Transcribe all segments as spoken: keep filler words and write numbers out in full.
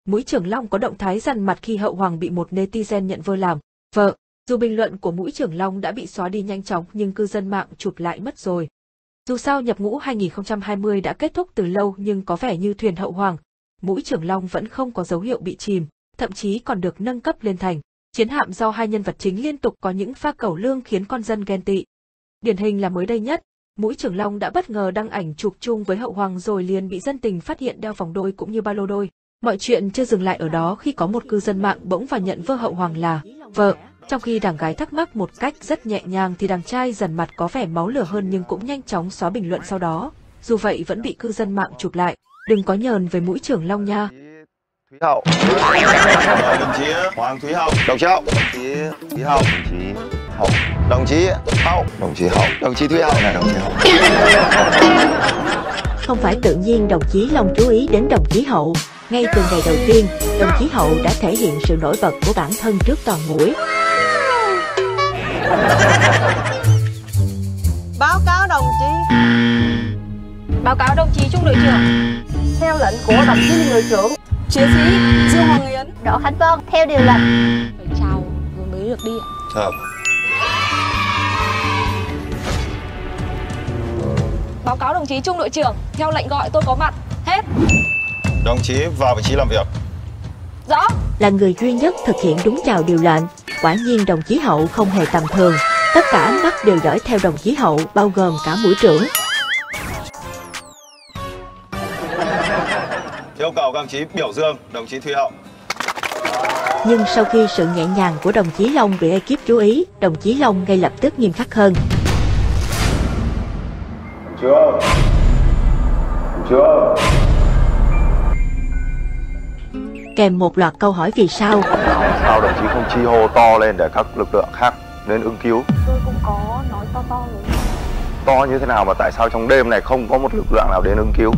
Mũi Trưởng Long có động thái dằn mặt khi Hậu Hoàng bị một netizen nhận vơ làm vợ. Dù bình luận của Mũi Trưởng Long đã bị xóa đi nhanh chóng nhưng cư dân mạng chụp lại mất rồi. Dù sao nhập ngũ hai nghìn không trăm hai mươi đã kết thúc từ lâu nhưng có vẻ như thuyền Hậu Hoàng, Mũi Trưởng Long vẫn không có dấu hiệu bị chìm, thậm chí còn được nâng cấp lên thành chiến hạm do hai nhân vật chính liên tục có những pha cẩu lương khiến con dân ghen tị. Điển hình là mới đây nhất, Mũi Trưởng Long đã bất ngờ đăng ảnh chụp chung với Hậu Hoàng rồi liền bị dân tình phát hiện đeo vòng đôi cũng như ba lô đôi. Mọi chuyện chưa dừng lại ở đó khi có một cư dân mạng bỗng vào nhận vơ Hậu Hoàng là vợ. Trong khi đảng gái thắc mắc một cách rất nhẹ nhàng thì đàn trai dằn mặt có vẻ máu lửa hơn nhưng cũng nhanh chóng xóa bình luận sau đó. Dù vậy vẫn bị cư dân mạng chụp lại. Đừng có nhờn với Mũi Trưởng Long nha. Thúy Hậu. Đồng chí Hoàng Thúy Hậu. Đồng chí Hậu. Đồng chí Thúy Hậu. Đồng chí Hậu. Đồng chí Hậu. Đồng chí Hậu. Đồng chí Thúy Hậu này, đồng chí Hậu. Không phải tự nhiên đồng chí Long chú ý đến đồng chí Hậu. Ngay từ ngày đầu tiên, đồng chí Hậu đã thể hiện sự nổi bật của bản thân trước toàn mũi. Báo cáo đồng chí. Báo cáo đồng chí Trung đội trưởng. Theo lệnh của đồng chí đội trưởng. Chiến sĩ Dương Hoàng Yến. Đỗ Khánh Vân. Theo điều lệnh. Phải chào rồi mới được đi ạ. Chào. Báo cáo đồng chí Trung đội trưởng. Theo lệnh gọi tôi có mặt. Hết. Đồng chí vào vị trí làm việc. Rõ. Là người duy nhất thực hiện đúng chào điều lệnh. Quả nhiên đồng chí Hậu không hề tầm thường. Tất cả ánh mắt đều dõi theo đồng chí Hậu, bao gồm cả mũi trưởng. Yêu cầu các đồng chí biểu dương đồng chí Thúy Hậu. Nhưng sau khi sự nhẹ nhàng của đồng chí Long bị ekip chú ý, đồng chí Long ngay lập tức nghiêm khắc hơn. Chưa. Chưa. Kèm một loạt câu hỏi vì sao. Sao đồng chí không chi hô to lên để các lực lượng khác đến ứng cứu? Tôi cũng có nói to to rồi. To như thế nào mà tại sao trong đêm này không có một lực lượng nào đến ứng cứu?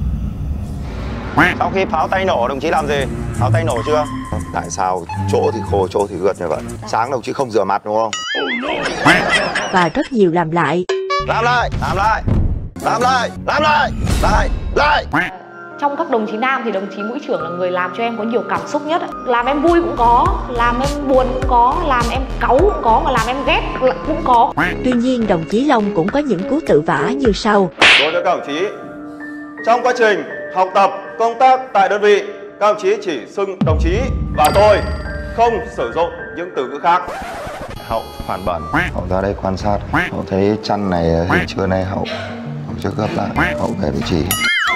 Sau khi pháo tay nổ đồng chí làm gì? Pháo tay nổ chưa? Tại sao chỗ thì khô, chỗ thì ướt như vậy? Sáng đồng chí không rửa mặt đúng không? Và rất nhiều làm lại. Làm lại, làm lại, làm lại, làm lại, lại, lại. Trong các đồng chí nam thì đồng chí Mũi Trưởng là người làm cho em có nhiều cảm xúc nhất. Làm em vui cũng có, làm em buồn cũng có, làm em cáu cũng có, mà làm em ghét cũng có. Tuy nhiên đồng chí Long cũng có những cú tự vả như sau. Đối với các đồng chí, trong quá trình học tập, công tác tại đơn vị, các đồng chí chỉ xưng đồng chí và tôi, không sử dụng những từ ngữ khác. Hậu phản bẩn. Hậu ra đây quan sát. Hậu thấy chăn này hiện trưa nay Hậu Hậu chưa gấp lại. Hậu về vị trí.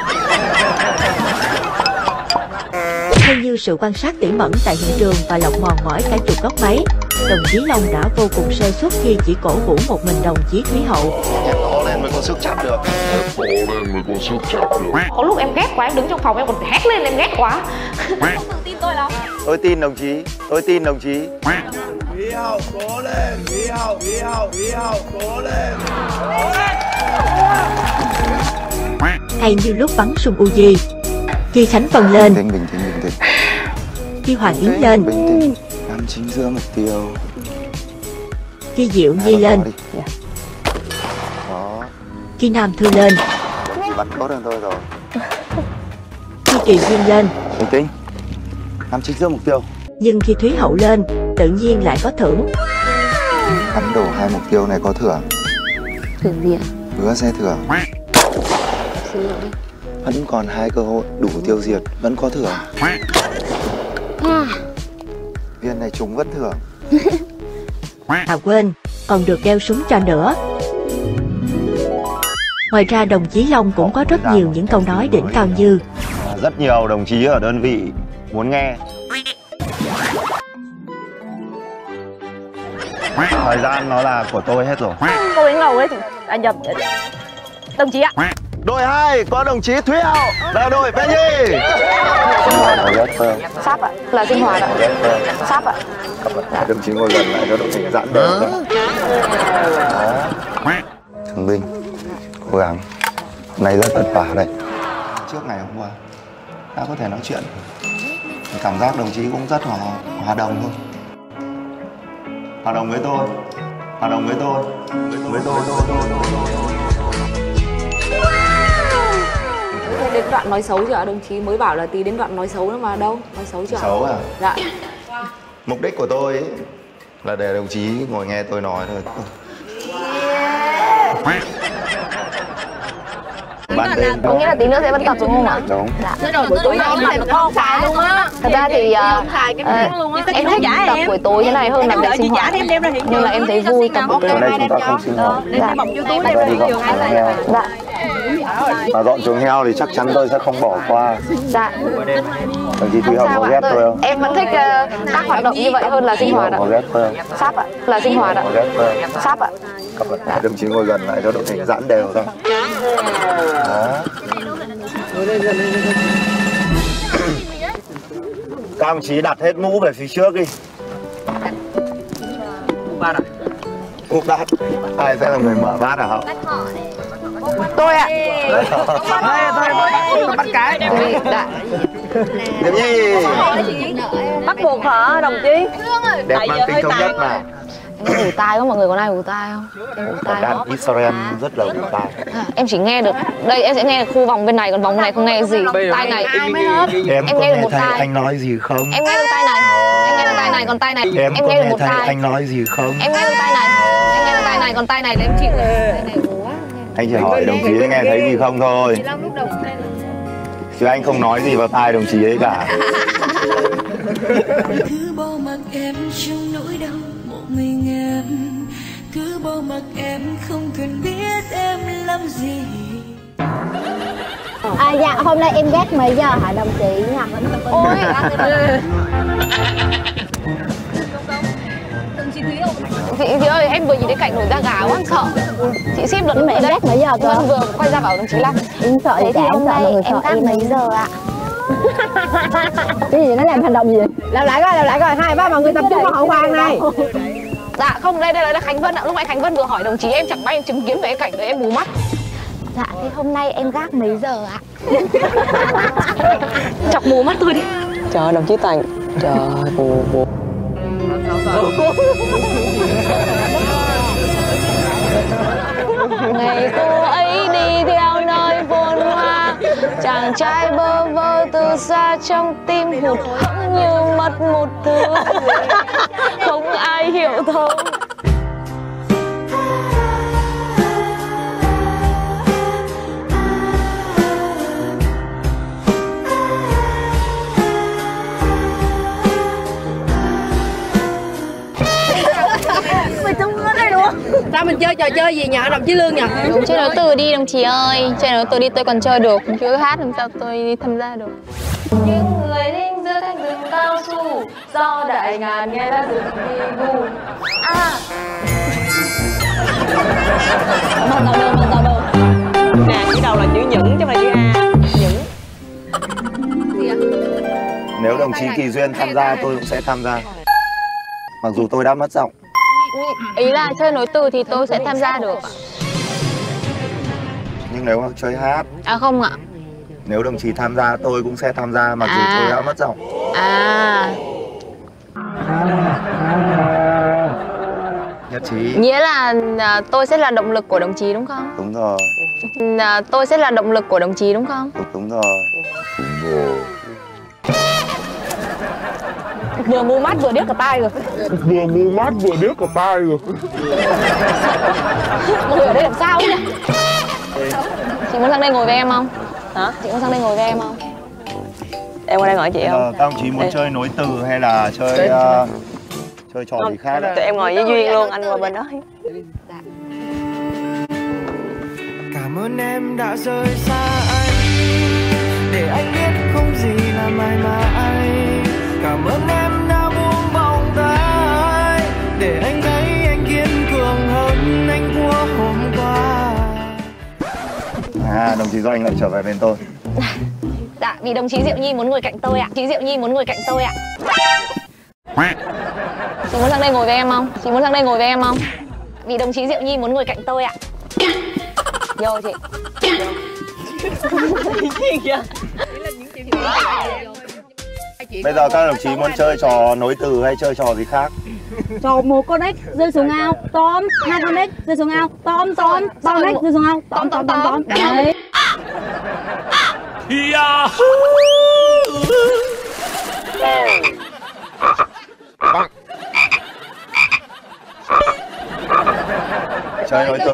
Theo như sự quan sát tỉ mẩn tại hiện trường và lọc mòn mỏi cả chục góc máy, đồng chí Long đã vô cùng sơ suất khi chỉ cổ vũ một mình đồng chí Thúy Hậu. Em to lên mới có sức chặt được. To lên mới có sức chặt được. Có lúc em ghét quá, em đứng trong phòng em còn hét lên em ghét quá. Không tự tin tôi lắm. Tôi tin đồng chí, tôi tin đồng chí. Thúy Hậu cố lên, Thúy Hậu, Thúy Hậu, Thúy Hậu cố lên. Hay như lúc bắn súng Uzi, khi Khánh Vân lên, Bình tĩnh, bình tĩnh, bình tĩnh. khi Hoàng Yến lên, Bình tĩnh. Năm chính giữa mục tiêu. khi Diệu Nhi lên, Đó. khi Nam Thư lên, Chị bắn tốt hơn tôi rồi. khi Kỳ Duyên lên. Bình tĩnh. Năm chính giữa mục tiêu. Nhưng khi Thúy Hậu lên, tự nhiên lại có thưởng. Bắn đổ hai mục tiêu này có thưởng. Thưởng gì ạ? Hứa sẽ thưởng. Xin lỗi. Vẫn còn hai cơ hội đủ tiêu diệt, vẫn có thưởng. À. Viên này trúng vẫn thưởng. À quên, còn được đeo súng cho nữa. Ngoài ra đồng chí Long cũng có rất nhiều những câu nói đỉnh cao như: rất nhiều đồng chí ở đơn vị muốn nghe. Thời gian nó là của tôi hết rồi. Cô ấy ngầu đấy, anh nhập. Đồng chí ạ. Đội hai có đồng chí Thúy Hậu là đội Bé Nhi. Sắp ạ, là sinh hoạt ạ. Sắp ạ. Đồng chí ngồi gần lại cho đội hình giãn đều ra. Thương binh, cố gắng. Hôm nay rất vất vả đây. Trước ngày hôm qua đã có thể nói chuyện. Cảm giác đồng chí cũng rất hòa, hòa đồng thôi. Hòa đồng với tôi. Hòa đồng với tôi. Với tôi, tôi, tôi, tôi, tôi. đến đoạn nói xấu chưa ạ? Đồng chí mới bảo là tí đến đoạn nói xấu nữa mà đâu, nói xấu chưa ạ? Xấu à? Dạ. Mục đích của tôi ấy là để đồng chí ngồi nghe tôi nói thôi. Ban đêm Có nghĩa là tí nữa sẽ vẫn tập đúng không ạ? Đúng. Dạ. Buổi tối em tập không phải luôn á. Thật ra thì uh, uh, em thích tập buổi tối thế này hơn là tập sinh hoạt. Nhưng là em thấy vui tập buổi tối. Ở đây chúng ta không sinh hoạt. Dạ. Dạ. Mà dọn chuồng heo thì chắc chắn tôi sẽ không bỏ qua. Dạ. Đồng chí Thúy Hồng có ghét tôi không? Em vẫn thích uh, các hoạt động như vậy hơn là sinh hoạt ạ. Có ghét tôi không? Sắp ạ. Là sinh hoạt ạ. Có ghét tôi không? Sắp ạ. Dạ. Đồng chí ngồi gần lại cho đội hình giãn đều thôi. Đó. Các đồng chí đặt hết mũ về phía trước đi. Bát à? Úp bát. Ai sẽ là người mở bát à hả? Tôi ạ. Bắt cái. Dạ. Diệu Nhi. Bắt buộc hả đồng chí? Đẹp mang tính thống nhất mà. Em ủ tai không? Mọi người có ai ủ tai không? Em ủ tai Đàn không? Israel rất là ủ tai. À, em chỉ nghe được đây, em sẽ nghe được khu vòng bên này, còn vòng bên này không nghe gì. Tai này Em, em có nghe được nghe một thấy tai. anh nói gì không? Em nghe được tai này. Em nghe được tai này, còn tai này Em, em có nghe được nghe một thấy tai. anh nói gì không? Em nghe được tai này. Em nghe được tai này, còn tai này là em chịu rồi. Tai này ủ quá. Anh chỉ hỏi đồng chí nghe thấy gì không thôi. Chứ anh không nói gì vào tai đồng chí ấy cả. Cứ bỏ mặc em trong nỗi đau một mình em, cứ bỏ mặc em không cần biết em làm gì. À dạ hôm nay em gác mấy giờ hả đồng chí nha? Ôi. Chị, chị ơi, em vừa nhìn thấy cảnh nổi da gà quá sợ. Chị ship được nhưng mà em gác mấy giờ cơ? Vân vừa quay ra bảo đồng chí Lâm. Em sợ Thế thì hôm nay em gác mấy giờ ạ? Cái gì nó làm hành động gì? Làm lại coi, làm lại coi, hai ba mọi người tập trung vào hậu hoàng này. Dạ không, đây đây là Khánh Vân ạ. Lúc nãy Khánh Vân vừa hỏi đồng chí, em chẳng may em chứng kiến về cái cảnh đấy em mù mắt. Dạ thì hôm nay em gác mấy giờ ạ? Chọc mù mắt tôi đi. Trời đồng chí Thành. Trời bù bù. Ngày cô ấy đi theo nơi vườn hoa, chàng trai bơ vơ từ xa trong tim hụt hẫng như mất một thứ không ai hiểu thấu. Sao mình chơi trò chơi gì nhỉ đồng chí Lương nhỉ? Đúng, chơi nối từ đi đồng chí ơi. Chơi nối từ đi tôi còn chơi được, chứ hát làm sao tôi đi tham gia được. Những người lính giữa cánh rừng cao su, do đại ngàn nghe đã rừng đi ngu. À. Bằng đầu đâu, bằng đầu đâu. Nè, chữ đầu là chữ những chứ không phải chữ A. Những. Gì ạ? Nếu đồng chí Kỳ Duyên tham gia tôi cũng sẽ tham gia. Mặc dù tôi đã mất giọng. Ý là chơi nối từ thì tôi sẽ tham gia được ạ. Nhưng nếu mà chơi hát. À không ạ. Nếu đồng chí tham gia tôi cũng sẽ tham gia mặc dù à. tôi đã mất giọng. À. Nhất trí. Nghĩa là à, tôi sẽ là động lực của đồng chí đúng không? Đúng rồi. À, tôi sẽ là động lực của đồng chí đúng không? Đúng, đúng rồi. Đúng rồi. Vừa mù mắt vừa điếc cả tai rồi. Vừa mù mắt vừa điếc cả tai rồi. Mọi người ở đây làm sao nhỉ? Chị muốn sang đây ngồi với em không? Hả? Chị muốn sang đây ngồi với em không? Em qua đây ngồi chị không? Các ông chí muốn Ê. chơi nối từ hay là chơi uh, chơi trò gì khác đấy? Tụi em ngồi với Duyên luôn, anh qua bên đó. Cảm ơn em đã rời xa anh, để anh biết không gì là mãi mãi. Cảm ơn em đã buông vòng tay, để anh thấy anh kiên cường hơn anh của hôm qua. À, đồng chí Doanh lại trở về bên tôi. Dạ, vì đồng chí Diệu Nhi muốn ngồi cạnh tôi ạ. Chị Diệu Nhi muốn ngồi cạnh tôi ạ. Chị muốn sang đây ngồi với em không? Chị muốn sang đây ngồi với em không? Vì đồng chí Diệu Nhi muốn ngồi cạnh tôi ạ. Vô chị. Bây giờ các đồng chí muốn chơi trò nối từ hay chơi trò gì khác? Trò một con ếch rơi xuống ao, tóm, hai con ếch rơi xuống ao, tóm tóm, ba con ếch rơi xuống ao, tóm tóm tóm tóm. Đấy. Yeah. Trời ơi, tôi